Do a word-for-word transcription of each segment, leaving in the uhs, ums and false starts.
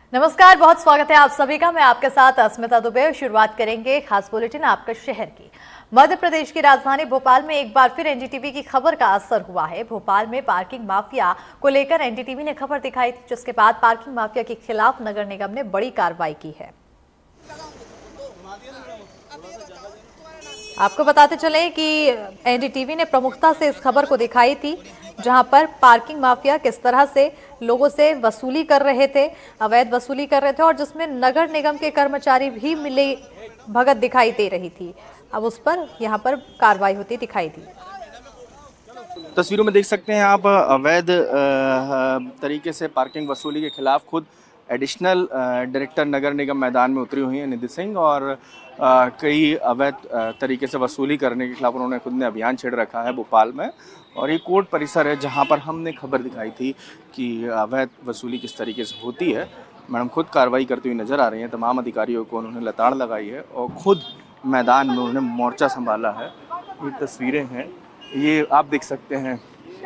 नमस्कार, बहुत स्वागत है आप सभी का। मैं आपके साथ अस्मिता दुबे। शुरुआत करेंगे खास बुलेटिन आपका शहर की। मध्य प्रदेश की राजधानी भोपाल में एक बार फिर एनडीटीवी की खबर का असर हुआ है। भोपाल में पार्किंग माफिया को लेकर एनडीटीवी ने खबर दिखाई थी, जिसके बाद पार्किंग माफिया के खिलाफ नगर निगम ने बड़ी कार्रवाई की है। आपको बताते चले कि एनडीटीवी ने प्रमुखता से इस खबर को दिखाई थी, जहां पर पार्किंग माफिया किस तरह से लोगों से वसूली कर रहे थे, अवैध वसूली कर रहे थे, और जिसमें नगर निगम के कर्मचारी भी मिले भगत दिखाई दे रही थी। अब उस पर यहां पर कार्रवाई होती दिखाई दी। तस्वीरों में देख सकते हैं आप, अवैध तरीके से पार्किंग वसूली के खिलाफ खुद एडिशनल डायरेक्टर नगर निगम मैदान में उतरी हुई हैं निधि सिंह, और आ, कई अवैध तरीके से वसूली करने के खिलाफ उन्होंने खुद ने अभियान छेड़ रखा है भोपाल में। और ये कोर्ट परिसर है जहां पर हमने खबर दिखाई थी कि अवैध वसूली किस तरीके से होती है। मैडम खुद कार्रवाई करती हुई नजर आ रही हैं। तमाम अधिकारियों को उन्होंने लताड़ लगाई है और खुद मैदान में उन्होंने मोर्चा संभाला है। ये तस्वीरें हैं, ये आप देख सकते हैं।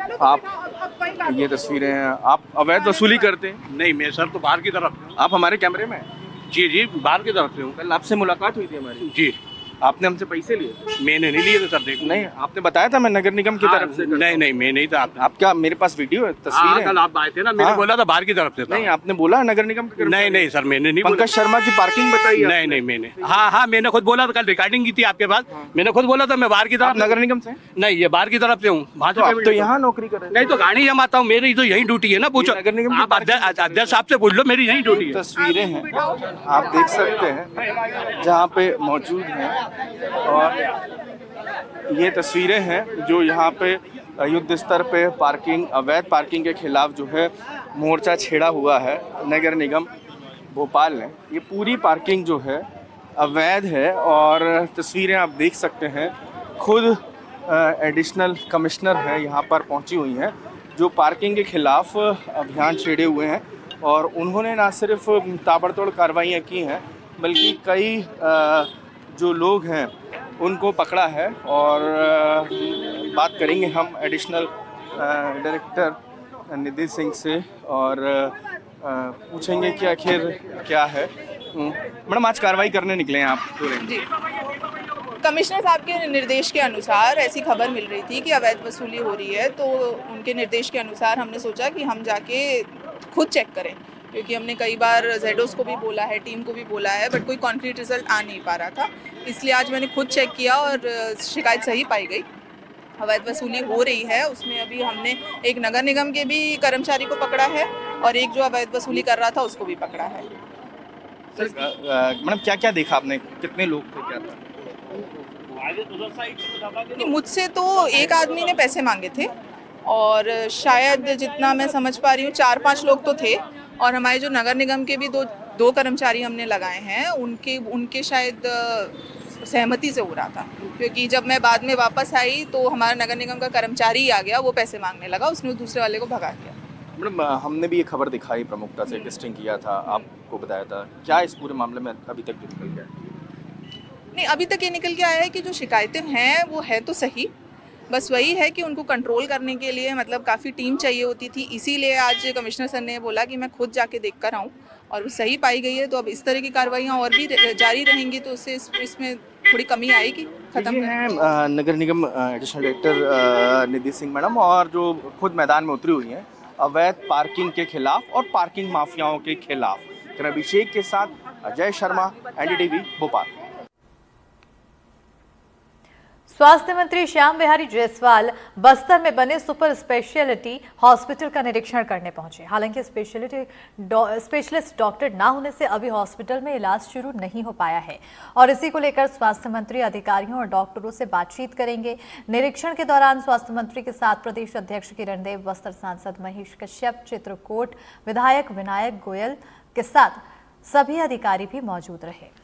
आप ये तस्वीरें हैं। आप अवैध वसूली करते हैं? नहीं, मैं सर तो बाहर की तरफ। आप हमारे कैमरे में? जी जी, बाहर की तरफ से हूँ। कल आपसे मुलाकात हुई थी हमारी। जी। आपने हमसे पैसे लिए थे? मैंने नहीं लिए थे सर। देखो, नहीं, आपने बताया था मैं नगर निगम की हाँ, तरफ से। नहीं नहीं, मैं नहीं था। आप, आप क्या, मेरे पास वीडियो है, तस्वीरें हैं। कल आप आए थे ना, मैंने हाँ। बोला था बाहर की तरफ से था। नहीं, आपने बोला नगर निगम के। नहीं नहीं सर, मैंने नहीं बोला। पंकज शर्मा की पार्किंग बताई? नहीं नहीं, मैंने हाँ हाँ मैंने खुद बोला था। कल रिकॉर्डिंग की थी आपके पास। मैंने खुद बोला था मैं बाहर की तरफ। नगर निगम से? नहीं, ये बाहर की तरफ से हूँ। तो यहाँ नौकरी कर रहे हैं? नहीं तो गाड़ी जमाता हूँ, मेरी तो यही ड्यूटी है ना। पूछो नगर निगम आप अध्यक्ष साहब से पूछ लो, मेरी यही ड्यूटी है। तस्वीरें हैं, आप देख सकते हैं जहाँ पे मौजूद हैं। और ये तस्वीरें हैं जो यहाँ पे युद्ध स्तर पे पार्किंग, अवैध पार्किंग के खिलाफ जो है मोर्चा छेड़ा हुआ है नगर निगम भोपाल ने। ये पूरी पार्किंग जो है अवैध है। और तस्वीरें आप देख सकते हैं, खुद एडिशनल कमिश्नर है यहाँ पर पहुँची हुई हैं, जो पार्किंग के खिलाफ अभियान छेड़े हुए हैं। और उन्होंने ना सिर्फ ताबड़तोड़ कार्रवाइयाँ की हैं, बल्कि कई आ, जो लोग हैं उनको पकड़ा है। और बात करेंगे हम एडिशनल डायरेक्टर निधि सिंह से और पूछेंगे कि आखिर क्या है। मैडम, आज कार्रवाई करने निकले हैं आप? जी, कमिश्नर साहब के निर्देश के अनुसार ऐसी खबर मिल रही थी कि अवैध वसूली हो रही है, तो उनके निर्देश के अनुसार हमने सोचा कि हम जाके खुद चेक करें, क्योंकि हमने कई बार जेडोस को भी बोला है, टीम को भी बोला है, बट कोई कॉन्क्रीट रिजल्ट आ नहीं पा रहा था। इसलिए आज मैंने खुद चेक किया और शिकायत सही पाई गई। अवैध वसूली हो रही है। उसमें अभी हमने एक नगर निगम के भी कर्मचारी को पकड़ा है और एक जो अवैध वसूली कर रहा था उसको भी पकड़ा है। मैडम, क्या क्या देखा आपने? कितने लोग थे, क्या था? मुझसे तो एक आदमी ने पैसे मांगे थे और शायद जितना मैं समझ पा रही हूँ चार पांच लोग तो थे। और हमारे जो नगर निगम के भी दो दो कर्मचारी हमने लगाए हैं, उनके उनके शायद सहमति से हो रहा था, क्योंकि जब मैं बाद में वापस आई तो हमारा नगर निगम का कर्मचारी ही आ गया, वो पैसे मांगने लगा, उसने दूसरे वाले को भगा दिया। मैडम, हमने भी ये खबर दिखाई, प्रमुखता से टेस्टिंग किया था, आपको बताया था। क्या इस पूरे मामले में अभी तक जो निकल गया? नहीं, अभी तक ये निकल के आया है कि जो शिकायतें हैं वो है तो सही, बस वही है कि उनको कंट्रोल करने के लिए मतलब काफ़ी टीम चाहिए होती थी। इसीलिए आज कमिश्नर सर ने बोला कि मैं खुद जाके देख कर आऊँ, और वो सही पाई गई है। तो अब इस तरह की कार्रवाइयाँ और भी जारी रहेंगी, तो उससे इस, इसमें थोड़ी कमी आएगी। खत्म है नगर निगम additional director Nidhi Singh madam, और जो खुद मैदान में उतरी हुई हैं अवैध पार्किंग के खिलाफ और पार्किंग माफियाओं के खिलाफ। अभिषेक के साथ अजय शर्मा, एनडीटीवी भोपाल। स्वास्थ्य मंत्री श्याम बिहारी जायसवाल बस्तर में बने सुपर स्पेशलिटी हॉस्पिटल का निरीक्षण करने पहुंचे। हालांकि स्पेशलिटी स्पेशलिस्ट डॉक्टर ना होने से अभी हॉस्पिटल में इलाज शुरू नहीं हो पाया है, और इसी को लेकर स्वास्थ्य मंत्री अधिकारियों और डॉक्टरों से बातचीत करेंगे। निरीक्षण के दौरान स्वास्थ्य मंत्री के साथ प्रदेश अध्यक्ष किरण देव, बस्तर सांसद महेश कश्यप, चित्रकूट विधायक विनायक गोयल के साथ सभी अधिकारी भी मौजूद रहे।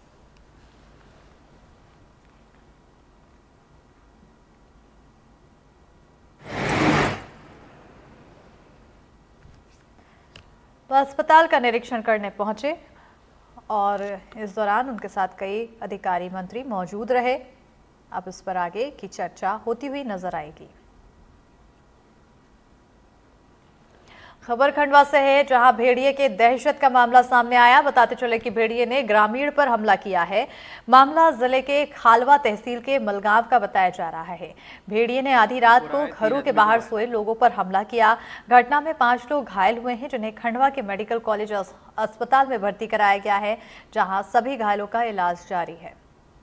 तो अस्पताल का निरीक्षण करने पहुंचे और इस दौरान उनके साथ कई अधिकारी मंत्री मौजूद रहे। अब इस पर आगे की चर्चा होती हुई नजर आएगी। खबर खंडवा से है, जहां भेड़िए के दहशत का मामला सामने आया। बताते चले कि भेड़िए ने ग्रामीण पर हमला किया है। मामला जिले के खालवा तहसील के मलगांव का बताया जा रहा है। भेड़िए ने आधी रात को घरों के बाहर सोए लोगों पर हमला किया। घटना में पांच लोग घायल हुए हैं, जिन्हें खंडवा के मेडिकल कॉलेज अस्पताल में भर्ती कराया गया है, जहां सभी घायलों का इलाज जारी है।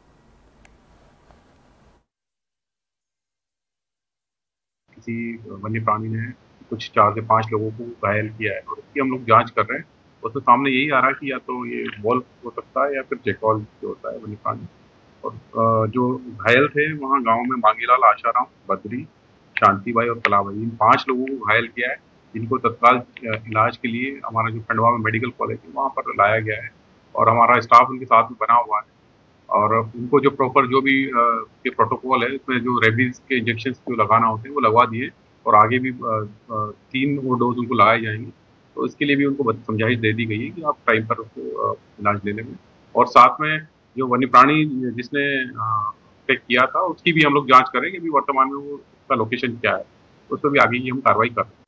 किसी वन्य प्राणी ने कुछ चार से पांच लोगों को घायल किया है और उसकी हम लोग जांच कर रहे हैं। उसमें सामने यही आ रहा है कि या तो ये वॉल्फ हो सकता है या फिर जैकॉल जो होता है वन्य प्राणी। और जो घायल थे वहाँ गांव में मांगीलाल, आशाराम, बद्री, शांतिबाई और कलाबाई, इन पांच लोगों को घायल किया है, जिनको तत्काल इलाज के लिए हमारा जो खंडवा में मेडिकल कॉलेज है वहाँ पर लाया गया है और हमारा स्टाफ उनके साथ में बना हुआ है। और उनको जो प्रॉपर जो भी के प्रोटोकॉल है उसमें जो रेबीज के इंजेक्शन जो लगाना होते हैं वो लगवा दिए और आगे भी आ, आ, तीन वो डोज उनको लगाए जाएंगे। तो इसके लिए भी उनको समझाइश दे दी गई है कि आप टाइम पर उसको इलाज ले लेंगे। और साथ में जो वन्य प्राणी जिसने अटैक किया था उसकी भी हम लोग जांच करेंगे। अभी वर्तमान में वो उसका लोकेशन क्या है उस पर भी आगे ही हम कार्रवाई कर रहे हैं।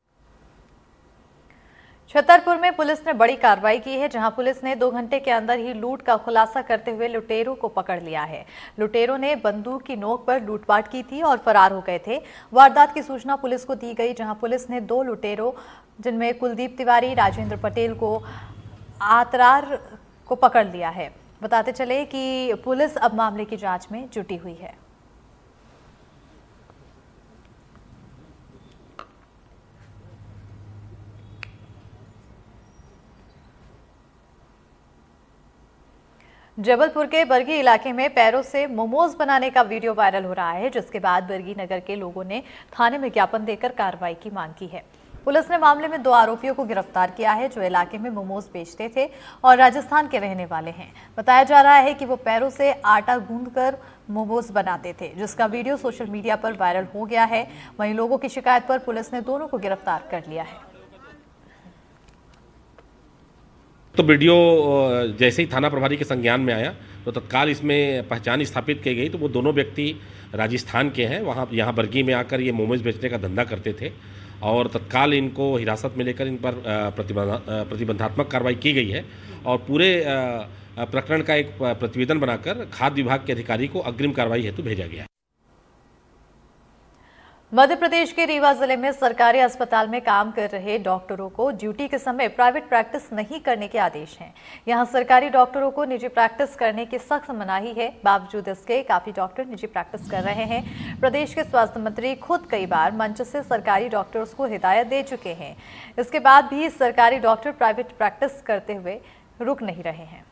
छतरपुर में पुलिस ने बड़ी कार्रवाई की है, जहां पुलिस ने दो घंटे के अंदर ही लूट का खुलासा करते हुए लुटेरों को पकड़ लिया है। लुटेरों ने बंदूक की नोक पर लूटपाट की थी और फरार हो गए थे। वारदात की सूचना पुलिस को दी गई, जहां पुलिस ने दो लुटेरों जिनमें कुलदीप तिवारी, राजेंद्र पटेल को आतरार को पकड़ लिया है। बताते चले कि पुलिस अब मामले की जाँच में जुटी हुई है। जबलपुर के बरगी इलाके में पैरों से मोमोज बनाने का वीडियो वायरल हो रहा है, जिसके बाद बरगी नगर के लोगों ने थाने में ज्ञापन देकर कार्रवाई की मांग की है। पुलिस ने मामले में दो आरोपियों को गिरफ्तार किया है, जो इलाके में मोमोज बेचते थे और राजस्थान के रहने वाले हैं। बताया जा रहा है कि वो पैरों से आटा गूंथकर मोमोज बनाते थे, जिसका वीडियो सोशल मीडिया पर वायरल हो गया है। वहीं लोगों की शिकायत पर पुलिस ने दोनों को गिरफ्तार कर लिया है। तो वीडियो जैसे ही थाना प्रभारी के संज्ञान में आया तो तत्काल इसमें पहचान स्थापित की गई। तो वो दोनों व्यक्ति राजस्थान के हैं, वहाँ यहाँ बरगी में आकर ये मोमोज बेचने का धंधा करते थे और तत्काल इनको हिरासत में लेकर इन पर प्रतिबंधात्मक कार्रवाई की गई है और पूरे प्रकरण का एक प्रतिवेदन बनाकर खाद्य विभाग के अधिकारी को अग्रिम कार्रवाई हेतु भेजा गया है। मध्य प्रदेश के रीवा जिले में सरकारी अस्पताल में काम कर रहे डॉक्टरों को ड्यूटी के समय प्राइवेट प्रैक्टिस नहीं करने के आदेश हैं। यहां सरकारी डॉक्टरों को निजी प्रैक्टिस करने की सख्त मनाही है। बावजूद इसके काफी डॉक्टर निजी प्रैक्टिस कर रहे हैं। प्रदेश के स्वास्थ्य मंत्री खुद कई बार मंच से सरकारी डॉक्टर्स को हिदायत दे चुके हैं। इसके बाद भी सरकारी डॉक्टर प्राइवेट प्रैक्टिस करते हुए रुक नहीं रहे हैं।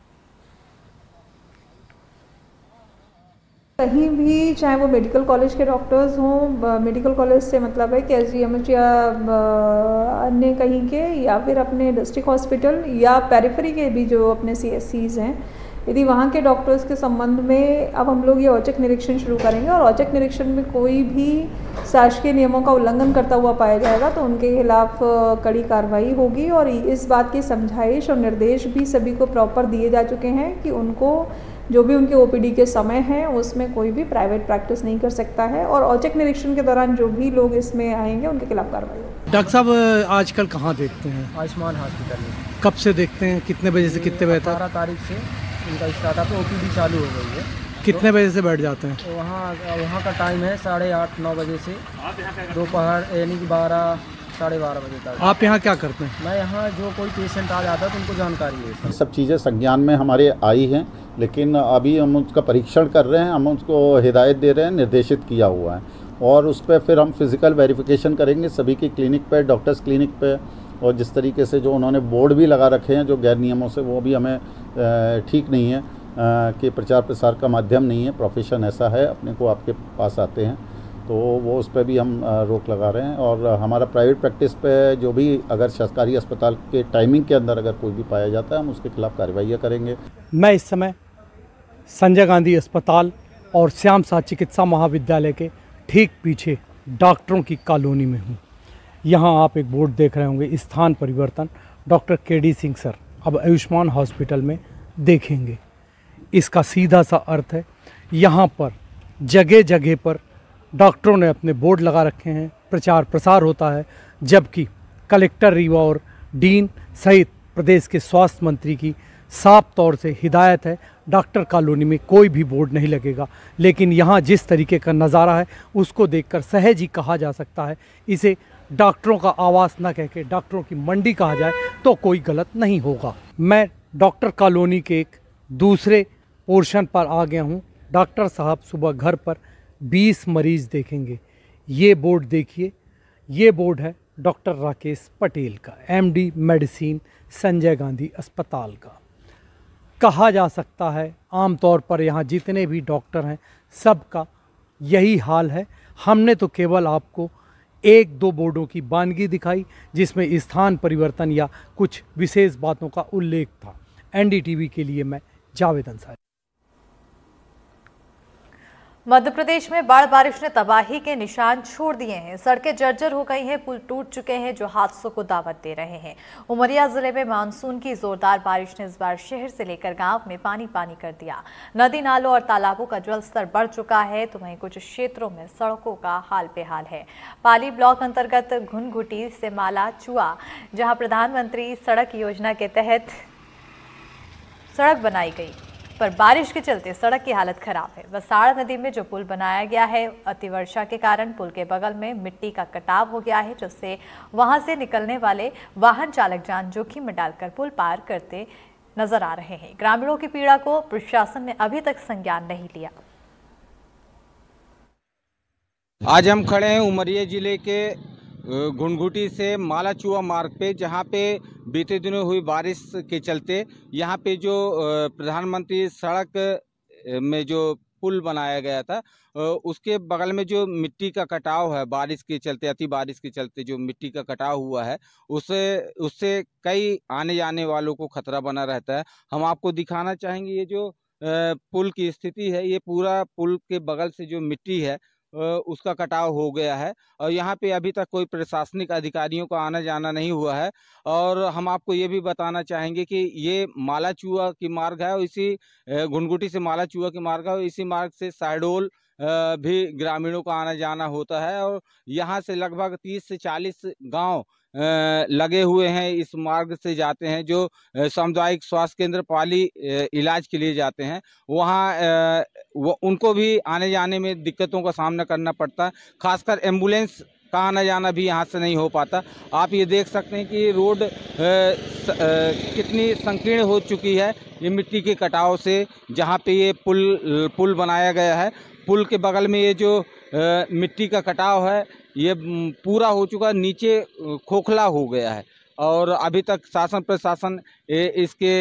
कहीं भी, चाहे वो मेडिकल कॉलेज के डॉक्टर्स हों, मेडिकल कॉलेज से मतलब है कि एस डी एम एच या अन्य कहीं के, या फिर अपने डिस्ट्रिक्ट हॉस्पिटल या पेरिफेरी के भी जो अपने सी एस सीज़ हैं, यदि वहाँ के डॉक्टर्स के संबंध में अब हम लोग ये औचक निरीक्षण शुरू करेंगे और औचक निरीक्षण में कोई भी शासकीय नियमों का उल्लंघन करता हुआ पाया जाएगा तो उनके खिलाफ कड़ी कार्रवाई होगी। और इस बात की समझाइश और निर्देश भी सभी को प्रॉपर दिए जा चुके हैं कि उनको जो भी उनके ओ पी डी के समय है उसमें कोई भी प्राइवेट प्रैक्टिस नहीं कर सकता है और औचक निरीक्षण के दौरान जो भी लोग इसमें आएंगे उनके खिलाफ कार्रवाई होगी। डॉक्टर साहब आजकल कहाँ देखते हैं? आयुष्मान हॉस्पिटल में। कब से देखते हैं? कितने बजे से कितने बजे तक? अठारह तारीख से इनका स्टार्टअप ओ पी डी चालू हो गई है। कितने बजे से बैठ जाते हैं? तो वहाँ वहाँ का टाइम है साढ़े आठ नौ बजे से दोपहर यानी कि बारह साढ़े बारह बजे तक। आप यहाँ क्या करते हैं? मैं यहाँ जो कोई पेशेंट आ जाता है तो उनको जानकारी है। सब चीज़ें संज्ञान में हमारे आई हैं, लेकिन अभी हम उसका परीक्षण कर रहे हैं। हम उसको हिदायत दे रहे हैं, निर्देशित किया हुआ है और उस पर फिर हम फिज़िकल वेरिफिकेशन करेंगे सभी की क्लिनिक पे, डॉक्टर्स क्लिनिक पे। और जिस तरीके से जो उन्होंने बोर्ड भी लगा रखे हैं जो गैर नियमों से, वो भी हमें ठीक नहीं है कि प्रचार प्रसार का माध्यम नहीं है। प्रोफेशन ऐसा है, अपने को आपके पास आते हैं तो वो उस पर भी हम रोक लगा रहे हैं। और हमारा प्राइवेट प्रैक्टिस पे जो भी अगर सरकारी अस्पताल के टाइमिंग के अंदर अगर कोई भी पाया जाता है हम उसके खिलाफ कार्रवाई करेंगे। मैं इस समय संजय गांधी अस्पताल और श्याम साह चिकित्सा महाविद्यालय के ठीक पीछे डॉक्टरों की कॉलोनी में हूँ। यहाँ आप एक बोर्ड देख रहे होंगे, स्थान परिवर्तन डॉक्टर के डी सिंह सर अब आयुष्मान हॉस्पिटल में देखेंगे। इसका सीधा सा अर्थ है यहाँ पर जगह जगह पर डॉक्टरों ने अपने बोर्ड लगा रखे हैं, प्रचार प्रसार होता है, जबकि कलेक्टर रीवा और डीन सहित प्रदेश के स्वास्थ्य मंत्री की साफ तौर से हिदायत है, डॉक्टर कॉलोनी में कोई भी बोर्ड नहीं लगेगा। लेकिन यहाँ जिस तरीके का नज़ारा है उसको देखकर सहज ही कहा जा सकता है इसे डॉक्टरों का आवास न कह के डॉक्टरों की मंडी कहा जाए तो कोई गलत नहीं होगा। मैं डॉक्टर कॉलोनी के एक दूसरे पोर्शन पर आ गया हूँ। डॉक्टर साहब सुबह घर पर बीस मरीज देखेंगे। ये बोर्ड देखिए, ये बोर्ड है डॉक्टर राकेश पटेल का, एमडी मेडिसिन, संजय गांधी अस्पताल का। कहा जा सकता है आमतौर पर यहाँ जितने भी डॉक्टर हैं सबका यही हाल है। हमने तो केवल आपको एक दो बोर्डों की वानगी दिखाई जिसमें स्थान परिवर्तन या कुछ विशेष बातों का उल्लेख था। एनडीटीवी के लिए मैं जावेद अंसारी। मध्य प्रदेश में बाढ़ बारिश ने तबाही के निशान छोड़ दिए हैं। सड़कें जर्जर हो गई हैं, पुल टूट चुके हैं जो हादसों को दावत दे रहे हैं। उमरिया जिले में मानसून की जोरदार बारिश ने इस बार शहर से लेकर गांव में पानी पानी कर दिया। नदी नालों और तालाबों का जलस्तर बढ़ चुका है तो वहीं कुछ क्षेत्रों में सड़कों का हाल बेहाल है। पाली ब्लॉक अंतर्गत घुनघुटी से माला चुआ, जहाँ प्रधानमंत्री सड़क योजना के तहत सड़क बनाई गई, पर बारिश के चलते सड़क की हालत खराब है। वसाड़ नदी में जो पुल बनाया गया है, अतिवर्षा के कारण पुल के बगल में मिट्टी का कटाव हो गया है, जिससे वहां से निकलने वाले वाहन चालक जान जोखिम में डालकर पुल पार करते नजर आ रहे हैं। ग्रामीणों की पीड़ा को प्रशासन ने अभी तक संज्ञान नहीं लिया। आज हम खड़े हैं उमरिया जिले के घुनघुटी से मालाचुआ मार्ग पे, जहाँ पे बीते दिनों हुई बारिश के चलते यहाँ पे जो प्रधानमंत्री सड़क में जो पुल बनाया गया था उसके बगल में जो मिट्टी का कटाव है, बारिश के चलते, अति बारिश के चलते जो मिट्टी का कटाव हुआ है उससे उससे कई आने जाने वालों को खतरा बना रहता है। हम आपको दिखाना चाहेंगे ये जो पुल की स्थिति है। ये पूरा पुल के बगल से जो मिट्टी है उसका कटाव हो गया है और यहाँ पे अभी तक कोई प्रशासनिक अधिकारियों का आना जाना नहीं हुआ है। और हम आपको ये भी बताना चाहेंगे कि ये मालाचुआ की मार्ग है और इसी घुनघुटी से मालाचुआ की मार्ग है और इसी मार्ग से साइडोल भी ग्रामीणों का आना जाना होता है और यहाँ से लगभग तीस से चालीस गांव लगे हुए हैं, इस मार्ग से जाते हैं जो सामुदायिक स्वास्थ्य केंद्र पाली इलाज के लिए जाते हैं। वहाँ वो उनको भी आने जाने में दिक्कतों का सामना करना पड़ता है, खासकर एम्बुलेंस का आना जाना भी यहाँ से नहीं हो पाता। आप ये देख सकते हैं कि रोड कितनी संकीर्ण हो चुकी है ये मिट्टी के कटाव से। जहाँ पे ये पुल पुल बनाया गया है, पुल के बगल में ये जो आ, मिट्टी का कटाव है ये पूरा हो चुका है, नीचे खोखला हो गया है और अभी तक शासन प्रशासन इसके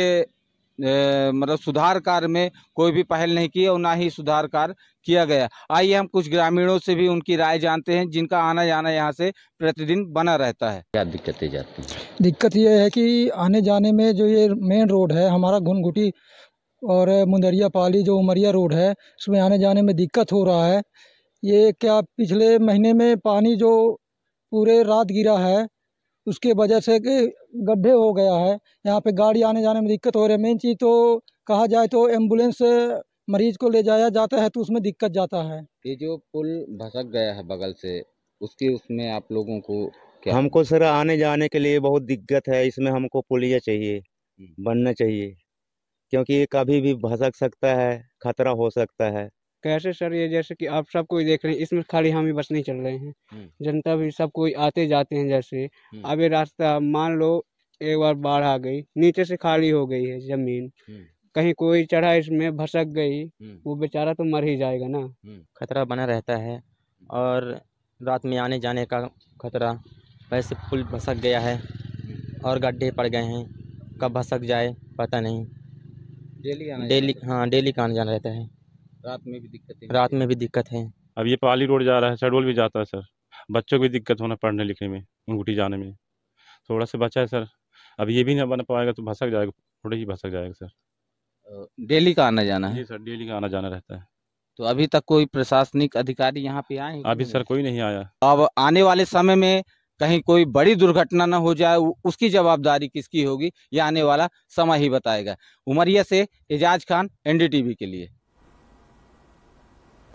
मतलब सुधार कार्य में कोई भी पहल नहीं की और ना ही सुधार कार्य किया गया। आइए हम कुछ ग्रामीणों से भी उनकी राय जानते हैं जिनका आना जाना यहाँ से प्रतिदिन बना रहता है। क्या दिक्कतें जाती हैं? दिक्कत ये है कि आने जाने में जो ये मेन रोड है हमारा घुनघुटी और मुंदरिया पाली जो उमरिया रोड है, उसमें आने जाने में दिक्कत हो रहा है। ये क्या पिछले महीने में पानी जो पूरे रात गिरा है उसके वजह से गड्ढे हो गया है, यहाँ पे गाड़ी आने जाने में दिक्कत हो रही है। मेन चीज़ तो कहा जाए तो एम्बुलेंस मरीज को ले जाया जाता है तो उसमें दिक्कत जाता है। ये जो पुल भसक गया है बगल से, उसके उसमें आप लोगों को क्या? हमको सर आने जाने के लिए बहुत दिक्कत है, इसमें हमको पुलिया चाहिए, बनना चाहिए, क्योंकि ये कभी भी भसक सकता है, खतरा हो सकता है। कैसे सर? ये जैसे कि आप सब कोई देख रहे हैं, इसमें खाली हम ही बस नहीं चल रहे हैं, जनता भी सब कोई आते जाते हैं। जैसे अब ये रास्ता मान लो एक बार बाढ़ आ गई, नीचे से खाली हो गई है जमीन, कहीं कोई चढ़ा इसमें भसक गई, वो बेचारा तो मर ही जाएगा ना। खतरा बना रहता है और रात में आने जाने का खतरा। वैसे पुल भसक गया है और गड्ढे पड़ गए हैं, कब भसक जाए पता नहीं। डेली आना डेली हाँ डेली का आना जाना रहता है। रात में भी दिक्कत है? रात में भी दिक्कत है। अब ये पाली रोड जा रहा है, शहडोल भी जाता है सर, बच्चों को भी दिक्कत होना पढ़ने लिखने में, घुनघुटी जाने में थोड़ा सा बचा है सर। अब ये भी नहीं बन पाएगा तो भसक जाएगा, थोड़ा ही भसक जाएगा सर। डेली का आना जाना है? जी सर, डेली का आना जाना रहता है। तो अभी तक कोई प्रशासनिक अधिकारी यहाँ पे आए? अभी सर कोई नहीं आया। अब आने वाले समय में कहीं कोई बड़ी दुर्घटना न हो जाए, उसकी जवाबदारी किसकी होगी ये आने वाला समय ही बताएगा। उमरिया से एजाज खान, एनडीटीवी के लिए।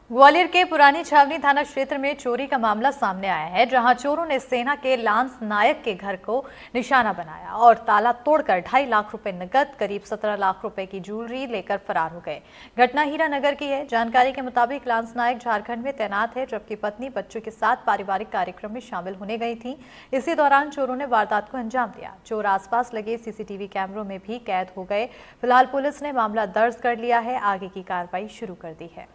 ग्वालियर के पुरानी छावनी थाना क्षेत्र में चोरी का मामला सामने आया है, जहां चोरों ने सेना के लांस नायक के घर को निशाना बनाया और ताला तोड़कर ढाई लाख रुपए नकद, करीब सत्रह लाख रुपए की ज्वेलरी लेकर फरार हो गए। घटना हीरानगर की है। जानकारी के मुताबिक लांस नायक झारखंड में तैनात है, जबकि पत्नी बच्चों के साथ पारिवारिक कार्यक्रम में शामिल होने गई थी। इसी दौरान चोरों ने वारदात को अंजाम दिया। चोर आसपास लगे सीसीटीवी कैमरों में भी कैद हो गए। फिलहाल पुलिस ने मामला दर्ज कर लिया है, आगे की कार्रवाई शुरू कर दी है।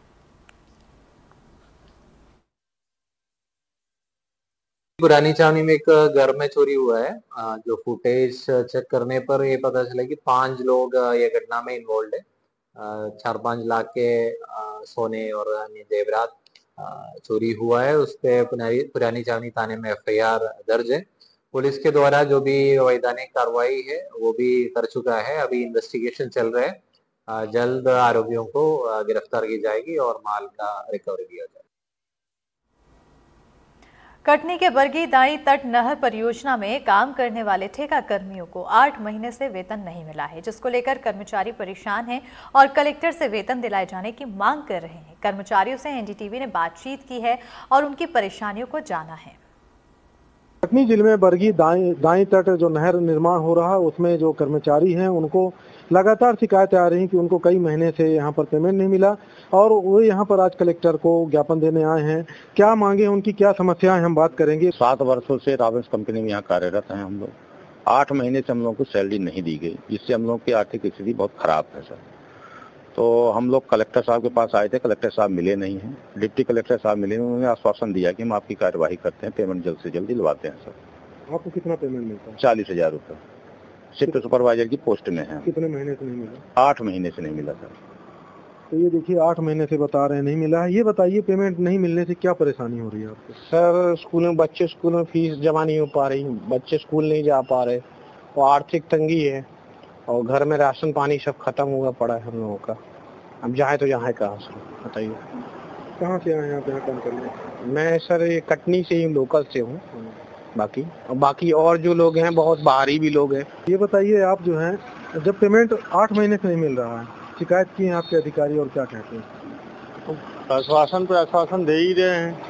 पुरानी छावनी में एक घर में चोरी हुआ है, जो फुटेज चेक करने पर ये पता चला कि पांच लोग ये घटना में इन्वॉल्व है। चार पांच लाख के सोने और अन्य जेवरात चोरी हुआ है। उस पे पुरानी छावनी थाने में एफ आई आर दर्ज है। पुलिस के द्वारा जो भी वैधानिक कार्रवाई है वो भी कर चुका है। अभी इन्वेस्टिगेशन चल रहा है। जल्द आरोपियों को गिरफ्तार की जाएगी और माल का रिकवरी किया जाएगा। कटनी के बरगी दाई तट नहर परियोजना में काम करने वाले ठेका कर्मियों को आठ महीने से वेतन नहीं मिला है, जिसको लेकर कर्मचारी परेशान हैं और कलेक्टर से वेतन दिलाए जाने की मांग कर रहे हैं। कर्मचारियों से एन डी टी वी ने बातचीत की है और उनकी परेशानियों को जाना है। कटनी जिले में बरगी दाई दाई तट जो नहर निर्माण हो रहा है उसमें जो कर्मचारी हैं उनको लगातार शिकायतें आ रही हैं कि उनको कई महीने से यहाँ पर पेमेंट नहीं मिला और वो यहाँ पर आज कलेक्टर को ज्ञापन देने आए हैं। क्या मांगे उनकी, क्या समस्याएं, हम बात करेंगे। सात वर्षों से रॉबिन्स कंपनी में यहाँ कार्यरत हैं हम लोग। आठ महीने से हम लोग को सैलरी नहीं दी गई, जिससे हम लोग की आर्थिक स्थिति बहुत खराब है सर। तो हम लोग कलेक्टर साहब के पास आए थे, कलेक्टर साहब मिले नहीं हैं। डिप्टी कलेक्टर साहब मिले, उन्होंने आश्वासन दिया कि हम आपकी कार्यवाही करते हैं, पेमेंट जल्द से जल्द दिलवाते हैं सर। आपको कितना पेमेंट मिलता है? चालीस हजार रूपए शिफ्ट सुपरवाइजर की पोस्ट में है। कितने महीने से नहीं मिला? आठ महीने से नहीं मिला सर। तो ये देखिए आठ महीने से बता रहे हैं नहीं मिला है। ये बताइए पेमेंट नहीं मिलने से क्या परेशानी हो रही है आपको? सर स्कूल में बच्चे स्कूल में फीस जमा नहीं हो पा रही, बच्चे स्कूल नहीं जा पा रहे और आर्थिक तंगी है और घर में राशन पानी सब खत्म हुआ पड़ा है हम लोगों का। अब जाए तो यहाँ कहाँ सर बताइए। कहाँ से आए आप यहाँ काम करने? मैं सर ये कटनी से ही लोकल से हूँ, बाकी और बाकी और जो लोग हैं बहुत बाहरी भी लोग हैं। ये बताइए आप जो हैं जब पेमेंट आठ महीने से नहीं मिल रहा है, शिकायत की है आपके अधिकारी और क्या कहते हैं? आश्वासन पे आश्वासन दे ही रहे हैं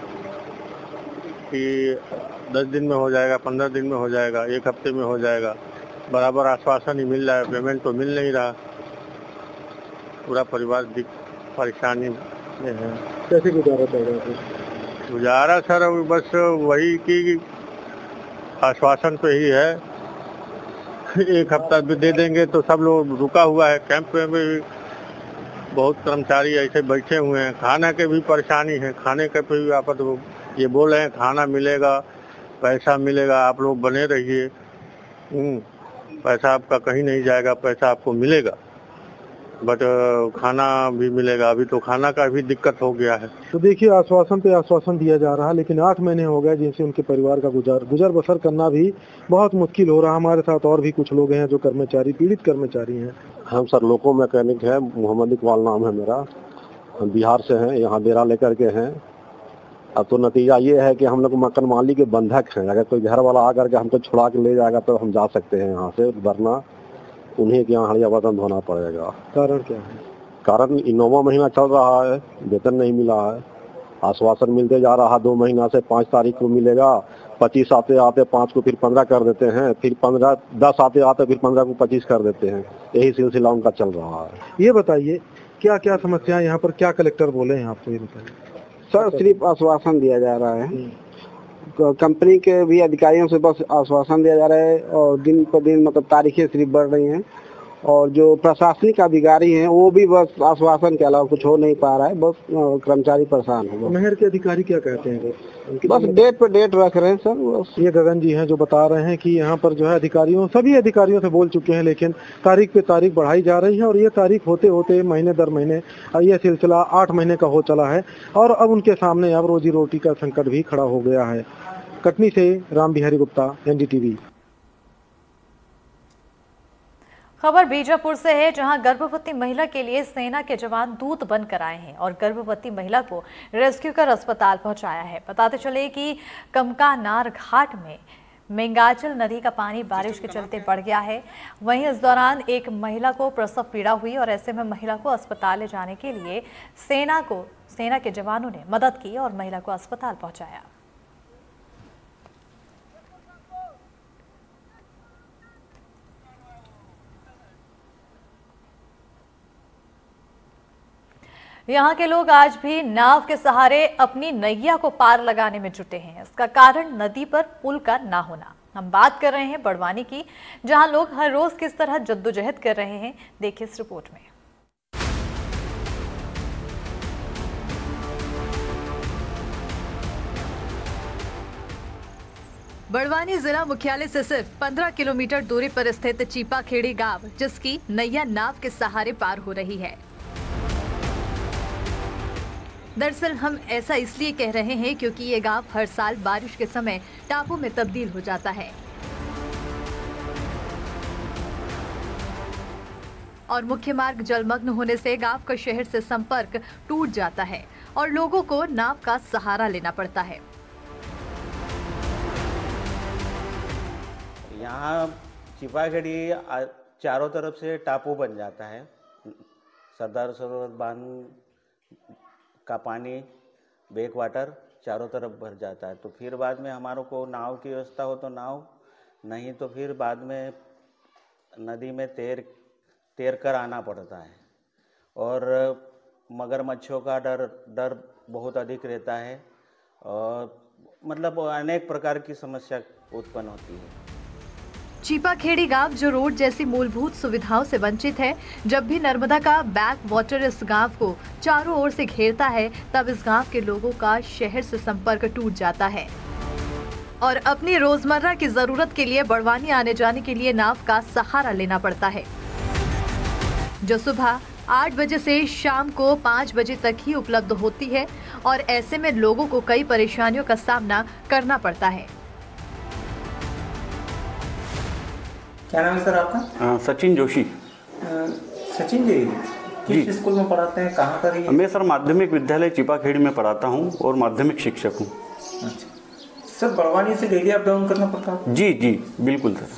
कि दस दिन में हो जाएगा, पंद्रह दिन में हो जाएगा, एक हफ्ते में हो जाएगा। बराबर आश्वासन ही मिल रहा है, पेमेंट तो मिल नहीं रहा। पूरा परिवार परेशानी में है। कैसे गुजारा चल रहा है? गुजारा सर बस वही की आश्वासन पे ही है। एक हफ्ता भी दे देंगे तो सब लोग रुका हुआ है। कैंप में भी बहुत कर्मचारी ऐसे बैठे हुए हैं। खाने के भी परेशानी है, खाने के भी आपत ये बोल रहे हैं खाना मिलेगा, पैसा मिलेगा, आप लोग बने रहिए, पैसा आपका कहीं नहीं जाएगा, पैसा आपको मिलेगा, बट खाना भी मिलेगा। अभी तो खाना का भी दिक्कत हो गया है। तो देखिए आश्वासन पे आश्वासन दिया जा रहा है, लेकिन आठ महीने हो गए जिनसे उनके परिवार का गुजार गुजर बसर करना भी बहुत मुश्किल हो रहा है। हमारे साथ और भी कुछ लोग हैं जो कर्मचारी पीड़ित कर्मचारी हैं। हम सर लोको मैकेनिक है, मोहम्मद इकबाल नाम है मेरा, हम बिहार से हैं, यहाँ डेरा लेकर के हैं। अब तो नतीजा ये है कि हम लोग मकान मालिक के बंधक हैं। अगर कोई घर वाला आकर के हमको छुड़ा के ले जाएगा तो हम जा सकते हैं यहाँ से, वरना उन्हें के यहाँ हड़िया बर्तन धोना पड़ेगा। कारण क्या है? कारण इनोवा महीना चल रहा है, वेतन नहीं मिला है। आश्वासन मिलते जा रहा, दो महीना से पाँच तारीख को मिलेगा, पच्चीस आते आते पाँच को फिर पंद्रह कर देते हैं, फिर पंद्रह दस आते आते फिर पंद्रह को पच्चीस कर देते हैं। यही सिलसिला उनका चल रहा है। ये बताइए क्या क्या समस्याएं यहाँ पर, क्या कलेक्टर बोले हैं आपको? ये बताइए सर। सिर्फ आश्वासन दिया जा रहा है, कंपनी के भी अधिकारियों से बस आश्वासन दिया जा रहा है और दिन पर दिन मतलब तारीखें सिर्फ बढ़ रही हैं और जो प्रशासनिक अधिकारी हैं वो भी बस आश्वासन के अलावा कुछ हो नहीं पा रहा है। बस कर्मचारी परेशान है। नहर के अधिकारी क्या कहते हैं? बस डेट पे डेट रख रहे हैं सर। बस ये गगन जी हैं जो बता रहे हैं कि यहाँ पर जो है अधिकारियों सभी अधिकारियों से बोल चुके हैं, लेकिन तारीख पे तारीख बढ़ाई जा रही है और ये तारीख होते होते महीने दर महीने ये सिलसिला आठ महीने का हो चला है और अब उनके सामने अब रोजी रोटी का संकट भी खड़ा हो गया है। कटनी से Ram Bihari Gupta, N D T V. खबर बीजापुर से है, जहां गर्भवती महिला के लिए सेना के जवान दूत बनकर आए हैं और गर्भवती महिला को रेस्क्यू कर अस्पताल पहुंचाया है। बताते चले कि कमकानार घाट में मेंगाचल नदी का पानी बारिश के चलते बढ़ गया है। वहीं इस दौरान एक महिला को प्रसव पीड़ा हुई और ऐसे में महिला को अस्पताल ले जाने के लिए सेना को सेना के जवानों ने मदद की और महिला को अस्पताल पहुंचाया। यहाँ के लोग आज भी नाव के सहारे अपनी नैया को पार लगाने में जुटे हैं। इसका कारण नदी पर पुल का ना होना। हम बात कर रहे हैं बड़वानी की, जहां लोग हर रोज किस तरह जद्दोजहद कर रहे हैं, देखिए इस रिपोर्ट में। बड़वानी जिला मुख्यालय से सिर्फ पंद्रह किलोमीटर दूरी पर स्थित चीपाखेड़ी गांव, जिसकी नैया नाव के सहारे पार हो रही है। दरअसल हम ऐसा इसलिए कह रहे हैं क्योंकि ये गांव हर साल बारिश के समय टापू में तब्दील हो जाता है और मुख्य मार्ग जलमग्न होने से गांव का शहर से संपर्क टूट जाता है और लोगों को नाव का सहारा लेना पड़ता है। यहाँ चिपाखेड़ी चारों तरफ से टापू बन जाता है। सरदार सरोवर बांध का पानी बैक वाटर चारों तरफ भर जाता है, तो फिर बाद में हमारों को नाव की व्यवस्था हो तो नाव, नहीं तो फिर बाद में नदी में तैर तैर कर आना पड़ता है। और मगरमच्छों का डर डर बहुत अधिक रहता है और मतलब अनेक प्रकार की समस्या उत्पन्न होती है। चीपाखेड़ी गांव जो रोड जैसी मूलभूत सुविधाओं से वंचित है, जब भी नर्मदा का बैक वाटर इस गांव को चारों ओर से घेरता है, तब इस गांव के लोगों का शहर से संपर्क टूट जाता है और अपनी रोजमर्रा की जरूरत के लिए बड़वानी आने जाने के लिए नाव का सहारा लेना पड़ता है, जो सुबह आठ बजे से शाम को पाँच बजे तक ही उपलब्ध होती है और ऐसे में लोगों को कई परेशानियों का सामना करना पड़ता है। क्या नाम है सर आपका? आ, सचिन जोशी। आ, सचिन जी किस स्कूल में पढ़ाते हैं, कहाँ पर? मैं सर माध्यमिक विद्यालय चिपाखेड़ी में पढ़ाता हूँ और माध्यमिक शिक्षक हूँ। अच्छा सर, बड़वानी से डेली अप डाउन करना पड़ता है? जी जी बिल्कुल सर।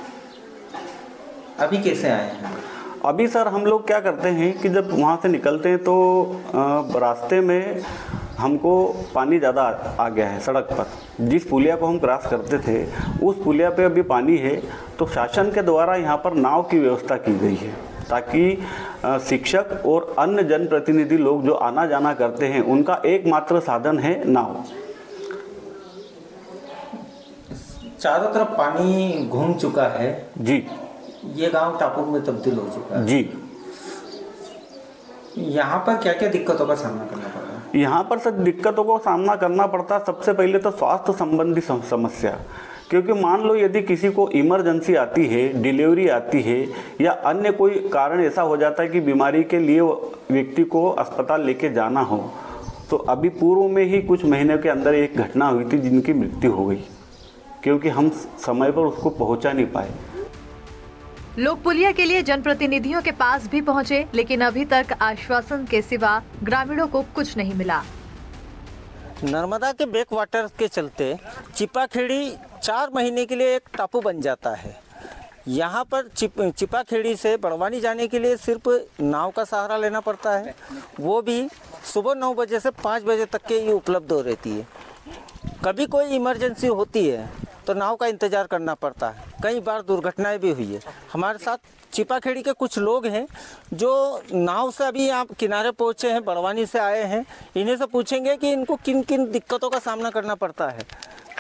अभी कैसे आए हैं? अभी सर हम लोग क्या करते हैं कि जब वहाँ से निकलते हैं तो रास्ते में हमको पानी ज़्यादा आ गया है सड़क पर। जिस पुलिया को हम क्रॉस करते थे उस पुलिया पे अभी पानी है, तो शासन के द्वारा यहाँ पर नाव की व्यवस्था की गई है ताकि शिक्षक और अन्य जनप्रतिनिधि लोग जो आना जाना करते हैं उनका एकमात्र साधन है नाव। चारों तरफ पानी घूम चुका है जी, ये गांव टापू में तब्दील हो चुका है जी। यहाँ पर क्या क्या दिक्कतों का सामना करना पड़ रहा है? यहाँ पर सर दिक्कतों का सामना करना पड़ता है। सबसे पहले तो स्वास्थ्य संबंधी समस्या, क्योंकि मान लो यदि किसी को इमरजेंसी आती है, डिलीवरी आती है या अन्य कोई कारण ऐसा हो जाता है कि बीमारी के लिए व्यक्ति को अस्पताल लेके जाना हो, तो अभी पूर्व में ही कुछ महीने के अंदर एक घटना हुई थी जिनकी मृत्यु हो गई क्योंकि हम समय पर उसको पहुँचा नहीं पाए। लोग पुलिया के लिए जनप्रतिनिधियों के पास भी पहुंचे, लेकिन अभी तक आश्वासन के सिवा ग्रामीणों को कुछ नहीं मिला। नर्मदा के बैक वाटर के चलते चिपाखेड़ी चार महीने के लिए एक टापू बन जाता है। यहाँ पर चिप चिपाखेड़ी से बड़वानी जाने के लिए सिर्फ नाव का सहारा लेना पड़ता है, वो भी सुबह नौ बजे से पाँच बजे तक के ये उपलब्ध हो रहती है। कभी कोई इमरजेंसी होती है तो नाव का इंतज़ार करना पड़ता है। कई बार दुर्घटनाएं भी हुई है। हमारे साथ चिपाखेड़ी के कुछ लोग हैं जो नाव से अभी यहाँ किनारे पहुँचे हैं, बड़वानी से आए हैं। इन्हीं से पूछेंगे कि इनको किन किन दिक्कतों का सामना करना पड़ता है।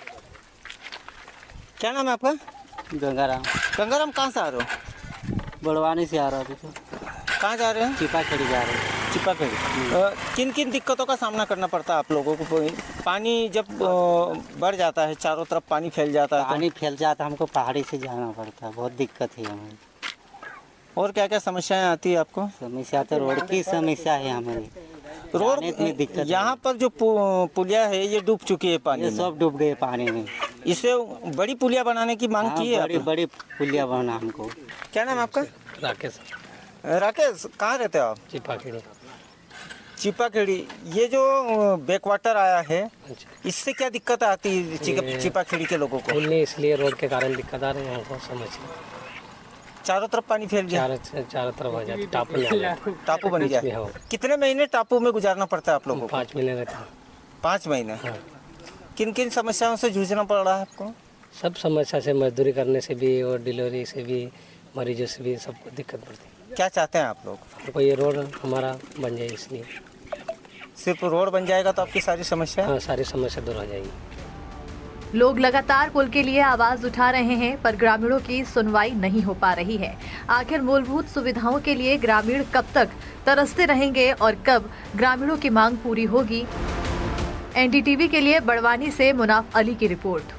क्या नाम है आपका? गंगाराम। गंगाराम कहाँ से आ रहे हो? बड़वानी से आ रहा हूँ। तो कहाँ जा रहे हैं? चिपाखेड़ी जा रहे हैं। चिपाखेड़ी। किन किन दिक्कतों का सामना करना पड़ता है आप लोगों को? पानी जब बढ़ जाता है, चारों तरफ पानी फैल जाता है, पानी फैल जाता है, हमको पहाड़ी से जाना पड़ता है, बहुत दिक्कत है हमें। और क्या क्या समस्याएं आती है आपको? समस्या तो रोड की समस्या है हमारी। रोड में दिक्कत। यहाँ पर जो पुलिया है ये डूब चुकी है पानी में, सब डूब गए पानी में। इसे बड़ी पुलिया बनाने की मांग की है? बड़ी बड़ी पुलिया बना हमको। क्या नाम है आपका? राकेश। राकेश, कहाँ रहते हो आप? चिपाखेड़ी। चिपाखेड़ी। ये जो बैक वाटर आया है, इससे क्या दिक्कत आती है चिपाखेड़ी के लोगों को? इसलिए रोड के कारण दिक्कत आ रही है हमको, समझ। चारों तरफ पानी फैल गया? चारों चारों तरफ हो जाती, टापू बन जाए। टापू बन गया। कितने महीने टापू में गुजारना पड़ता है आप लोगों को? पाँच महीने रहता। पाँच महीने। किन किन समस्याओं से जूझना पड़ रहा है आपको? सब समस्या से, मजदूरी करने से भी और डिलीवरी से भी, मरीजों से भी सबको दिक्कत पड़ती है। क्या चाहते हैं आप लोग? तो ये रोड हमारा बन जाए, इसलिए सिर्फ रोड बन जाएगा तो आपकी सारी समस्या? हाँ, सारी समस्या दूर हो जाएगी। लोग लगातार पुल के लिए आवाज उठा रहे हैं, पर ग्रामीणों की सुनवाई नहीं हो पा रही है। आखिर मूलभूत सुविधाओं के लिए ग्रामीण कब तक तरसते रहेंगे और कब ग्रामीणों की मांग पूरी होगी? एनडीटीवी के लिए बड़वानी से मुनाफ अली की रिपोर्ट।